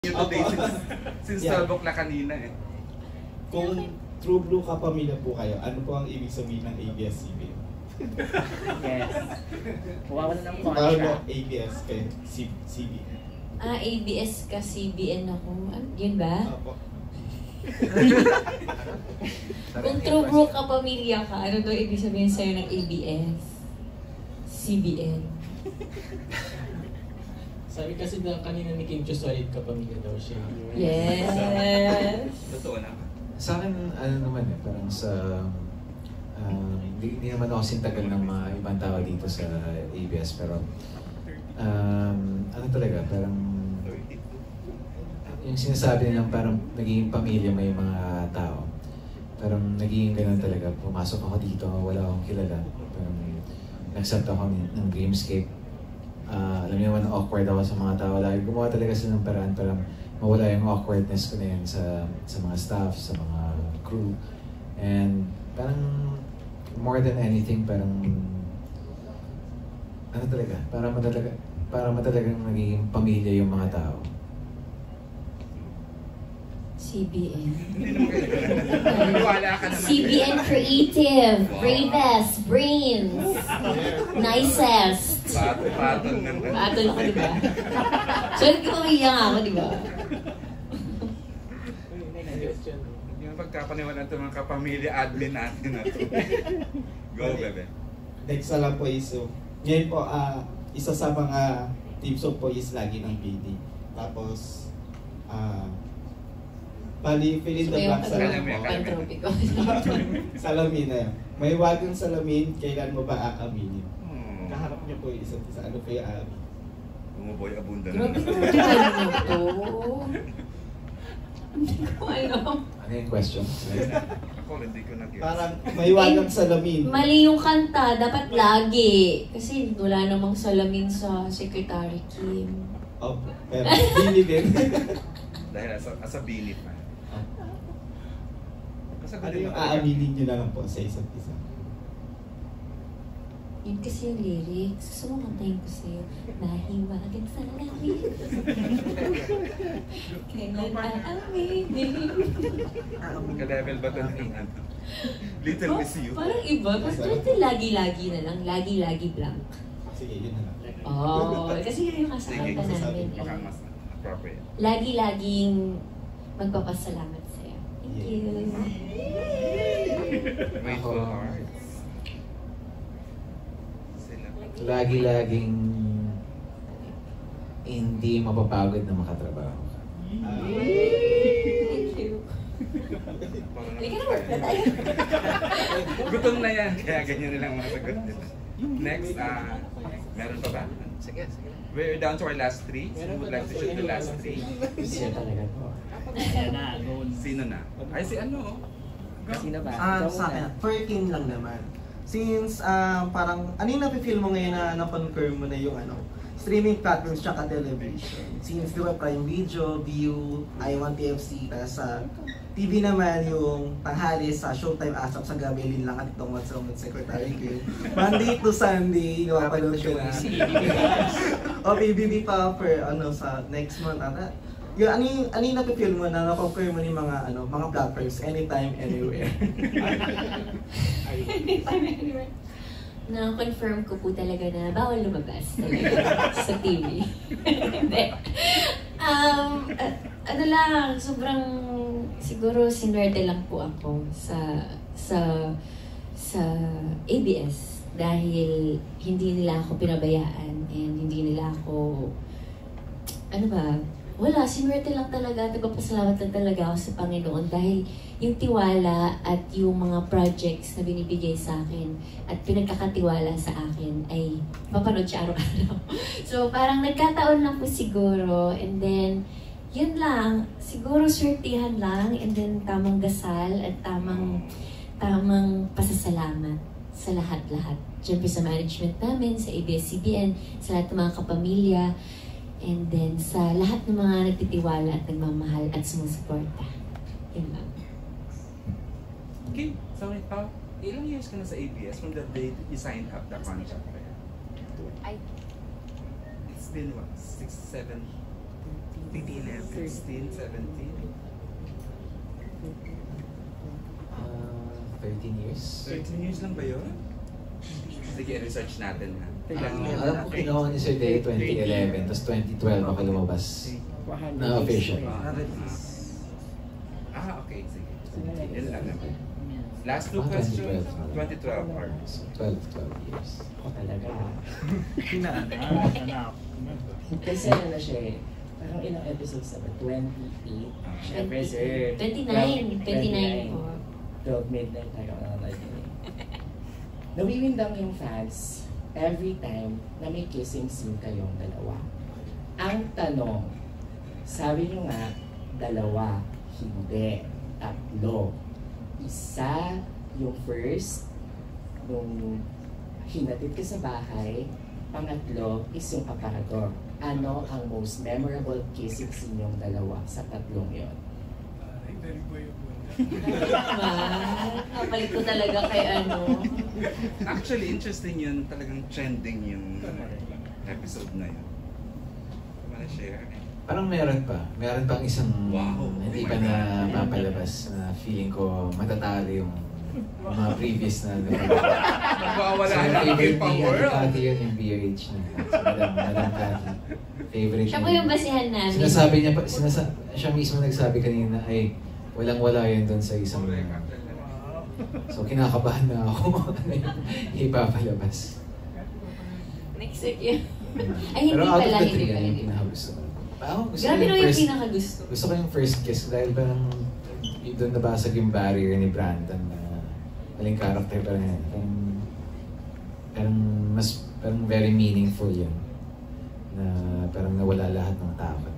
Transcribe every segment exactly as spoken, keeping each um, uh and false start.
Yun today since, since Yeah. twelve o'clock kanina eh. Kung True Blue kapamilya po kayo, ano po ang ibig sabihin ng A B S C B N? Yes. Wawala ng Paano contract. A B S kay C B N? Ah, A B S ka, C B N ako. Ano, yun ba? Opo. Kung True Blue ka, pamilya ka, ano daw ibig sabihin sa'yo ng A B S? C B N. Sabi kasi na kanina ni Kim Chiu solid kapamilya daw siya. Yes! Totoo na. Sa akin, ano naman eh, parang sa... Uh, hindi, hindi naman ako sintagal ng mga ibang tao dito sa A B S, pero... Um, ano talaga, parang... Yung sinasabi nilang parang naging pamilya may mga tao. Parang naging ganun talaga. Pumasok ako dito, wala akong kilala. Parang nag-accept ako ng, ng Dreamscape. Uh, alam niyo naman, awkward ako sa mga tao. Lagi gumawa talaga sila ng paraan para mawala yung awkwardness ko na yun sa, sa mga staff, sa mga crew. And parang more than anything, parang ano talaga, para matalaga, para matalagang naging pamilya yung mga tao. C B N. Wala ka naman. C B N Creative, bravest, brains, nicest. Patol naman. Patol ako, di ba? So, nagkakamiya nga ako, di ba? Yung pagkapaniwalaan ito mga kapamilya admin natin na ito. Go, bebe. Next na lang po is, so, ngayon po, ah, isa sa mga team soap po is lagi ng P D. Tapos, ah, bali, fill in the blank sa lang po. Pantropy ko. Salamin na yan. May wagang salamin, kailan mo ba aaminin? Hmm. Kaharap niyo po yung isa't isa. Ano po yung aamin? Bumuboy abunda na. Grabe naman ano to. Hindi ko alam. Ano yung question? Ako, hindi ko nag-guess. Parang may wagang salamin. Mali yung kanta, dapat lagi. Kasi wala namang salamin sa Secretary Kim. Opo. Pero, hindi din. Dahil asa, asa binit pa. Ano yung aaminin niyo na lang po sa isa't isa? Yun kasi yung lyrics. Gusto mo kantahin ko sa'yo. Nahiwagan sa langit. Kailan aaminin? Ka-level ba ito ng ano? Little Miss You? Parang iba. Gusto natin lagi-lagi na lang. Lagi-lagi blank. Sige, yun na lang. Oh, kasi yun yung Sige, kasakanta namin. baka Eh. mas appropriate. Lagi-laging magpapasalamat sa'yo. Thank you. Grateful hearts. Sila. Lagi-laging hindi mapapagod na makatrabaho. Thank you. Parang Halika na, work na tayo. gutom na yan, kaya ganyan nilang mga sagot nila. Next, ah, meron pa ba? Sige, sige. We're down to our last three. So we would like to shoot the last three. Siya talaga po. Ayan na, go. Sino na? Ay, si ano? Sino ba? Ah, Ikaw sa akin, muna. thirteen lang naman. Since ah, parang, ano yung napifeel mo ngayon na na-confirm mo na yung ano, streaming platforms tsaka television? Since di ba Prime Video, View, I one T F C, tapos sa T V naman yung tanghali sa Showtime ASAP sa gabi, Lin lang at itong What's Wrong with Secretary Kim. Monday to Sunday, napapanood ko na. O P B B pa for ano sa next month ata. Yung ano yung, ano yung napifeel mo na na-confirm mo ni mga ano mga platforms anytime, anywhere. Anytime, anywhere. Na-confirm ko po talaga na bawal lumabas talaga sa T V. Hindi. um, uh, ano lang, sobrang siguro sinwerte lang po ako sa sa sa A B S dahil hindi nila ako pinabayaan and hindi nila ako ano ba, wala, sinwerte lang talaga, nagpapasalamat lang talaga ako sa Panginoon dahil yung tiwala at yung mga projects na binibigay sa akin at pinagkakatiwala sa akin ay mapanood siya araw-araw. So parang nagkataon lang po siguro and then yun lang, siguro swertihan lang and then tamang dasal at tamang tamang pasasalamat sa lahat-lahat. Siyempre sa management namin, sa A B S C B N, sa lahat ng mga kapamilya, and then sa lahat ng mga nagtitiwala at nagmamahal at sumusuporta. Yun lang. Okay, so how, ilang years ka na sa A B S from the day you signed up the contract? I It's been what, six, seven, sixteen, seventeen. Uh, thirteen years. thirteen years lang ba yun? Sige, research natin ha. Ah, alam ko kinuha ni Sir Day twenty eleven, tapos twenty twelve ako lumabas na official. Ah, okay. Sige. Yun lang naman. Last two Ah, questions. twenty twelve. twenty twelve or twelve, twelve years. Ako talaga. Pinaanak, anak. Kasi ano na siya eh. Parang ilang episodes na ba? twenty-eight. Siyempre sir. twenty-nine. twenty-nine po. twelve midnight tayo nanonood yun eh. Nawiwindang yung fans every time na may kissing scene kayong dalawa. Ang tanong, sabi nyo nga, dalawa, hindi, tatlo. Isa, yung first, nung hinatid ka sa bahay. Pangatlo is yung aparador. Ano ang most memorable kissing scene yung dalawa sa tatlong yon? Diba? Kapalit ko talaga kay ano. Actually, interesting yun. Talagang trending yung episode na yun. Wanna share? Parang meron pa. Meron pang isang Wow. hindi pa na mapalabas na feeling ko matatalo yung mga previous na Magwawala So, na ang favorite pang ni Ate world. Cathy yun yung B H na. So, Madam, Madam Cathy. Favorite Siya po niya. yung basihan namin. Sinasabi niya pa, sinasa, siya mismo nagsabi kanina ay walang-wala yun doon sa isang So kinakabahan na ako ipapalabas. Next week yun. Ay, hindi Pero out of pala, the hindi three, pala. ano yung pinakagusto ko? Ako, gusto Grabe ko naman yung yung first, pinakagusto. gusto ko yung first kiss dahil parang y- doon nabasag yung barrier ni Brandon na maling character pa rin. Parang, parang mas, parang very meaningful yun. Na parang nawala lahat ng takot.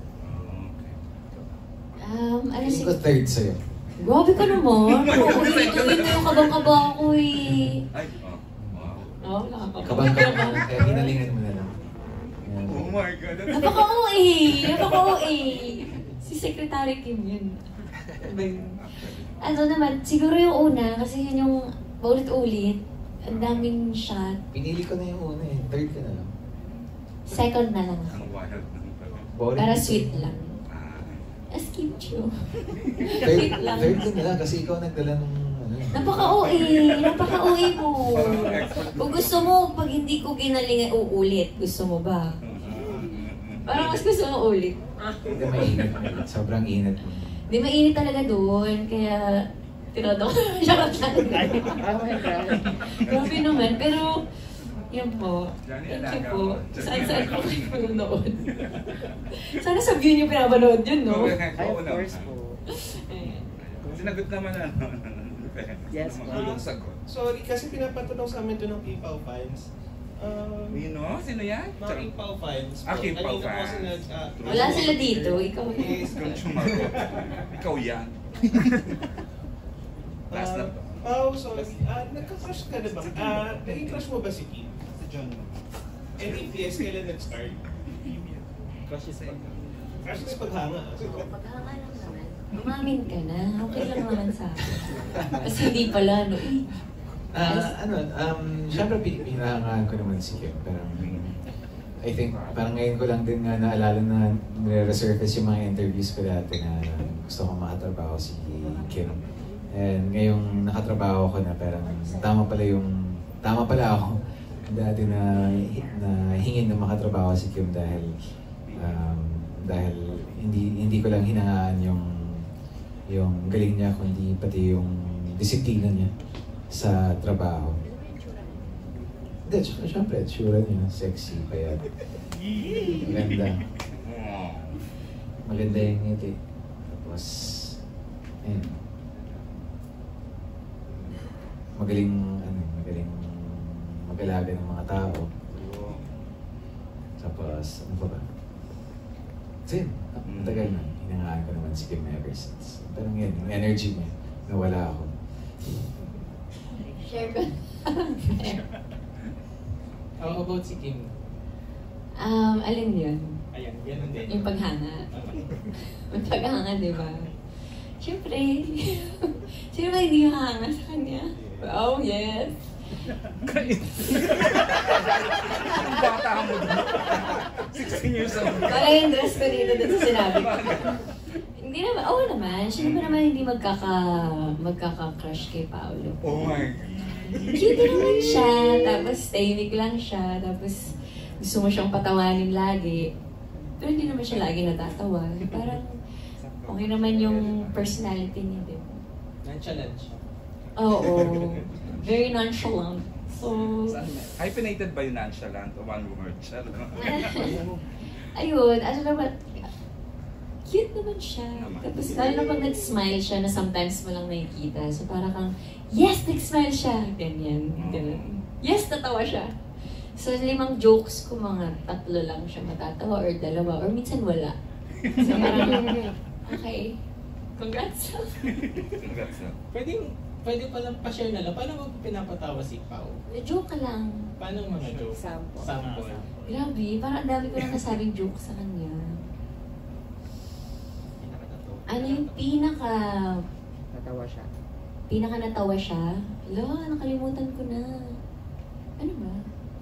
Um, ano Feeling si... ko third sa'yo. Grabe ka naman. Ituin mo yung kabang-kaba ko eh. Ay, oh, wow. Oo, nakakaba. Kabang ka naman, kaya hinalingan mo na lang. Yan. Oh my God. that's- Napaka-O eh. Napaka-O eh. Si Secretary Kim yun. Ano yun? Ano naman, siguro yung una, kasi yun yung paulit-ulit. Ang daming shot. Pinili ko na yung una eh. Third ka na lang. Second na lang ako. Ang wild ng pala. Boring. Para sweet lang. Ah, As Kim Chiu. Third, Sweet lang. third ka na lang kasi ikaw nagdala ng ano. eh. Napaka-O eh. Napaka-O eh mo. Kung gusto mo, pag hindi ko ginalingan, uulit. Gusto mo ba? Parang mas gusto mo ulit. Hindi mainit. Sobrang init. Di mainit talaga doon, kaya tinodo ko naman siya katalaga. Oh my God. Grabe naman, pero yun po. Thank you po. Saan saan po kayo noon? Sana sa view niyo pinapanood yun, no? Ay, Oo of course naman. po. Ayan. Sinagot naman ano. Yes, ma'am. Gulong sagot. Sorry, kasi pinapatanong sa amin ito ng K-Pao fans. Um, Nino? Sino yan? mga K-Pao fans. Ah, K-Pao Kanina po fans. sinag- ah, Wala sila dito, ikaw Yes, Kung sumagot. Ikaw yan. Last na Ah, to. Pao, sorry. Ah, nagka-crush ka na ba? Ah, naging crush mo ba si Kim? Si John. And if yes, kailan nag-start? Crush is pag... Crush is paghanga. Paghanga lang naman. Umamin ka na. Okay lang naman sa akin. Kasi hindi pala, no? Eh, Ah, ano, um, syempre pin- pinahangaan ko naman si Kim. Parang, I think, parang ngayon ko lang din nga naalala na nire-resurface yung mga interviews ko dati na gusto kong makatrabaho si Kim. And ngayong nakatrabaho ko na parang tama pala yung, tama pala ako dati na, na hingin na makatrabaho si Kim dahil um, dahil hindi hindi ko lang hinangaan yung yung galing niya kundi pati yung disiplina niya sa trabaho. Hindi, sy- syempre, sure niya, sexy, kaya maganda. Maganda yung ngiti. Tapos, ayun. Magaling, ano, magaling mag-alaga ng mga tao. Tapos, ano pa ba? Sin, matagal na. Hinangaan ko naman si Kim ever since. Pero ngayon, yung energy niya, nawala ako. share ko. How about si Kim? Um, alin yun? Ayan, ganun din. Yung paghanga. Yung paghanga, di ba? Siyempre, sino ba hindi hanga sa kanya? Oh, yes. Kain. Ang bata mo doon. sixteen years old. Wala yung dress ko dito dun sa sinabi ko. Hindi naman, oo naman. Siya naman naman hindi magkaka, magkaka-crush kay Paolo. Oh my God. Cute naman siya, tapos tahimik lang siya, tapos gusto mo siyang patawanin lagi. Pero hindi naman siya lagi natatawa. Parang okay naman yung personality niya, di ba? Nonchalant siya. Oo, very nonchalant. So, Hyphenated ba yung nonchalant o one word siya? ayun, ano naman, cute naman siya. Naman. Tapos lalo na pag nag-smile siya na sometimes mo lang nakikita. So parang kang, yes, nag-smile siya. Ganyan, ganun. Yes, natawa siya. So limang jokes ko, mga tatlo lang siya matatawa or dalawa or minsan wala. So parang, okay, congrats. Congrats na. Pwede, pwede pa lang pa-share na lang. Paano mo pinapatawa si Pao? Joke ka lang. Paano ang mga joke? Sample. Sample. Grabe, parang ang dami ko na nasabing joke sa kanya. Ano yung pinaka, Natawa siya. pinaka natawa siya? Hala, nakalimutan ko na. Ano ba?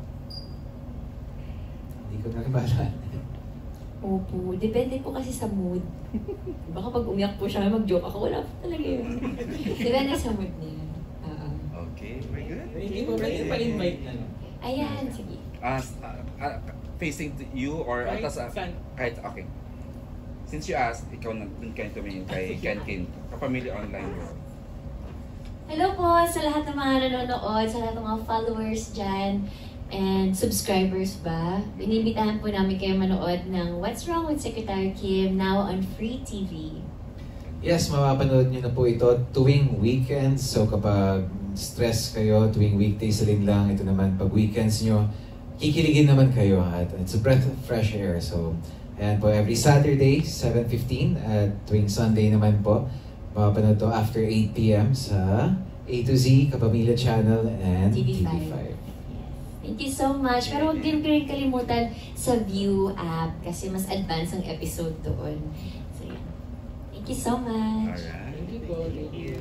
Hindi ko na rin maalala. Opo, depende po kasi sa mood. Baka pag umiyak po siya, mag-joke ako, wala po talaga yun. Depende sa mood niya. Oo. Okay, very good. Hindi mo pwede pa-invite na, no? Ayan, sige. Uh, uh, facing to you or Kahit atas uh, saan. kahit okay. Since you asked, ikaw na dun kayo tumingin kay Ken Kin, kapamilya online world. Hello po sa lahat ng mga nanonood, sa lahat ng mga followers dyan, and subscribers ba. Inibitahan po namin kayo manood ng What's Wrong with Secretary Kim now on Free T V. Yes, mapapanood nyo na po ito tuwing weekends. So kapag stress kayo, tuwing weekdays rin lang. Ito naman, pag weekends nyo, kikiligin naman kayo. At it's a breath of fresh air. So, ayan po, every Saturday, seven fifteen. At tuwing Sunday naman po, mapapanood to after eight p m sa A to Z, Kapamilya Channel, and T V T V five. five. Thank you so much. Pero huwag din kayo kalimutan sa View app kasi mas advanced ang episode doon. So, yeah. Thank you so much. Alright. Thank you po. Thank you.